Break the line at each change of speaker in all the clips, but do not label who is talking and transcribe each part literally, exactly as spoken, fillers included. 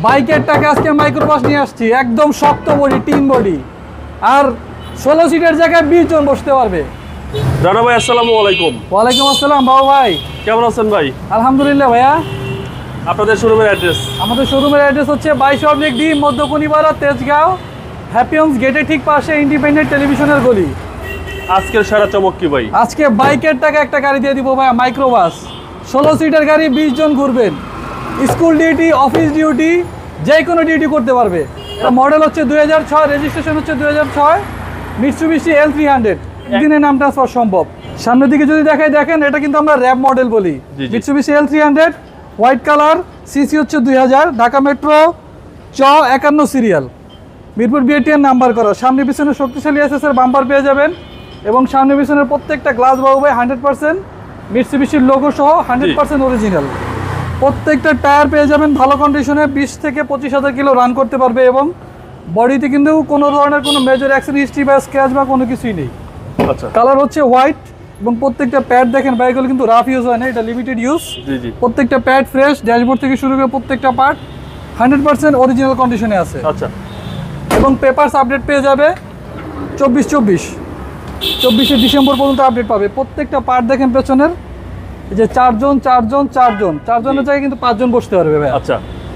বাইকের টাকা আজকে মাইক্রোবাস নিয়ে আসছি, একদম শক্ত বডি, টিন বডি, আর ষোলো সিটের জায়গায় বিশ জন বসতে পারবে।
রানা ভাই আসসালামু আলাইকুম।
ওয়ালাইকুম আসসালাম বাবু ভাই,
কেমন আছেন ভাই?
আলহামদুলিল্লাহ ভাইয়া।
আপনাদের শোরুমের অ্যাড্রেস? আমাদের
শোরুমের অ্যাড্রেস হচ্ছে বাইশ oblique D, Moddhokunipara, Tejgaon, happy homes গেটের ঠিক পাশে ইন্ডিপেন্ডেন্ট টেলিভিশনের গলি।
আজকের সারা চমক কি ভাই?
আজকে বাইকের টাকা একটা গাড়ি দিয়ে দিব ভাইয়া, মাইক্রোবাস, ষোলো সিটের গাড়ি, বিশ জন ঘুরবেন, স্কুল ডিউটি, অফিস ডিউটি, যে কোনো ডিউটি করতে পারবে। মডেল হচ্ছে দুই হাজার ছয়, রেজিস্ট্রেশন হচ্ছে দুই হাজার ছয়, মিটসুবিশি এল থ্রি হান্ড্রেড। একদিনে নাম ট্রান্সফার সম্ভব। সামনের দিকে যদি দেখাই, দেখেন এটা কিন্তু আমরা র্যাপ মডেল বলি। Mitsubishi L three hundred, white colour, CC হচ্ছে দুই হাজার, ঢাকা মেট্রো চ একান্ন সিরিয়াল, মিরপুর বিএটিএন নাম্বার করা। সামনে পিছনে শক্তিশালী এসএসের বাম্পার পেয়ে যাবেন, এবং সামনে পিছনের প্রত্যেকটা গ্লাস বাবু ভাই হান্ড্রেড পার্সেন্ট মিটসুবিশির লোগো সহ হান্ড্রেড পার্সেন্ট অরিজিনাল। প্রত্যেকটা টায়ার পেয়ে যাবেন ভালো কন্ডিশনে, বিশ থেকে পঁচিশ হাজার কিলো রান করতে পারবে, এবং বডিতে কিন্তু কোনো ধরনের কোনো মেজর অ্যাক্সিডেন্ট হিস্ট্রি বা স্ক্র্যাচ বা কোনো কিছুই নেই। আচ্ছা, কালার হচ্ছে হোয়াইট, এবং প্রত্যেকটা প্যাড দেখেন বাইকগুলো কিন্তু রাফ ইউজ হয় না, এটা লিমিটেড ইউজ। প্রত্যেকটা প্যাড ফ্রেশ, ড্যাশবোর্ড থেকে শুরু করে প্রত্যেকটা পার্ট হান্ড্রেড পার্সেন্ট অরিজিনাল কন্ডিশনে আছে। আচ্ছা, এবং পেপারস আপডেট পেয়ে যাবে চব্বিশ চব্বিশ চব্বিশে ডিসেম্বর পর্যন্ত আপডেট পাবে। প্রত্যেকটা পার্ট দেখেন পেছনের, এই যে চারজন চারজন চারজন চারজনের জায়গায় কিন্তু পাঁচজন বসতে পারবে ভাই। আচ্ছা,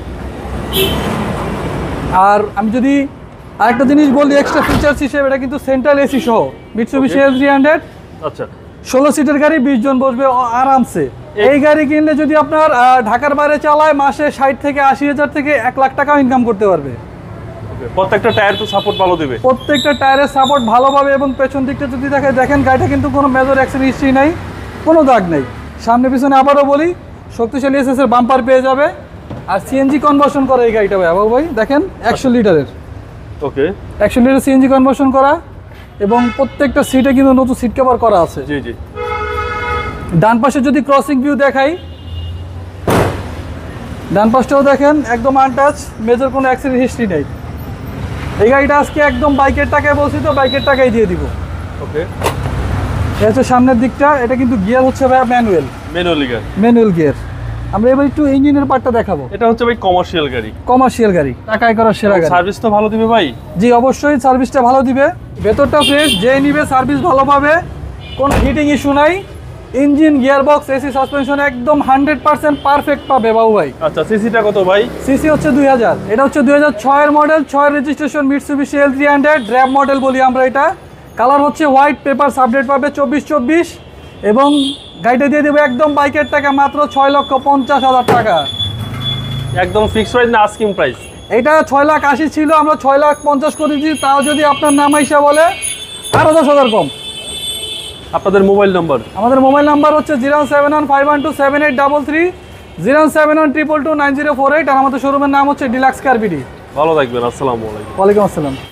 আর আমি যদি আরেকটা জিনিস বলি এক্সট্রা ফিচার্স হিসেবে, এটা কিন্তু সেন্ট্রাল এসি সহ মিটসুবিশি এল থ্রি হান্ড্রেড। আচ্ছা, ষোলো সিটের গাড়ি, বিশ জন বসবে আরামসে। এই গাড়ি কিনলে যদি আপনার ঢাকার বাইরে চালায়, মাসে ষাট থেকে আশি হাজার থেকে এক লাখ টাকাও ইনকাম করতে পারবে।
প্রত্যেকটা টায়ার তো সাপোর্ট ভালো দেবে,
প্রত্যেকটা টায়ারের সাপোর্ট ভালো পাবে, এবং পেছন দিকটা যদি দেখে দেখেন গাড়িটা কিন্তু কোনো মেজর অ্যাক্সিডেন্ট হিস্ট্রি নাই, কোনো দাগ নেই। সামনে পিছনে আবারও বলি, শক্তিশালী এসএসের বাম্পার পেয়ে যাবে, আর সিএনজি কনভার্সন করা এই গাড়িটা ভাই। বাবু ভাই দেখেন একশো লিটারের, ওকে, একশো লিটার সিএনজি কনভার্সন করা, এবং প্রত্যেকটা সিটে কিন্তু নতুন সিট কভার করা আছে। জি জি। ডান পাশে যদি ক্রসিং ভিউ দেখাই, ডান পাশটাও দেখেন একদম আনটাচ, মেজর কোনো অ্যাক্সিডেন্ট হিস্ট্রি নেই। এই গাড়িটা আজকে একদম বাইকের টাকায় বলছি তো, বাইকের টাকায় দিয়ে দিব। ওকে, এটা হচ্ছে সামনের দিকটা, এটা কিন্তু গিয়ার হচ্ছে ভাই manual, manual gear, manual gear. আমরা এবার একটু ইঞ্জিনের পার্টটা দেখাবো।
এটা হচ্ছে ভাই কমার্শিয়াল গাড়ি,
কমার্শিয়াল গাড়ি, টাকায় করা সেরা গাড়ি।
সার্ভিস তো ভালো দিবে ভাই?
জি অবশ্যই, সার্ভিসটা ভালো দিবে, ভেতরটা ফ্রেশ, যে নিবে সার্ভিস ভালো পাবে, কোনো হিটিং ইস্যু নাই। ইঞ্জিন, গিয়ারবক্স, এসি, সাসপেনশন একদম হান্ড্রেড পার্সেন্ট পারফেক্ট পাবে বাবু ভাই।
আচ্ছা, সিসিটা কত ভাই? সিসি
হচ্ছে দুই হাজার, এটা হচ্ছে দুই হাজার ছয়ের মডেল, ছয় registration, Mitsubishi L three hundred wrap model বলি আমরা এটা। কালার হচ্ছে হোয়াইট, পেপারস আপডেট পাবে চব্বিশ চব্বিশ, এবং গাড়িটা দিয়ে দেবো একদম বাইকের টাকা মাত্র ছয় লক্ষ পঞ্চাশ হাজার টাকা।
একদম ফিক্সড প্রাইস না আস্কিং প্রাইস?
এটা ছয় লাখ আশি ছিল, আমরা ছয় লাখ পঞ্চাশ করে দিচ্ছি, তাও যদি আপনার নাম আইসা বলে আরো দশ হাজার কম।
আপনাদের মোবাইল নাম্বার?
আমাদের মোবাইল নাম্বার হচ্ছে zero seven one five one two seven eight double three, zero seven one triple two nine zero four eight, আর আমাদের শোরুমের নাম হচ্ছে ডিলাক্স কার বিডি।
ভালো থাকবেন, আসসালামু আলাইকুম।
ওয়ালাইকুম আসসালাম।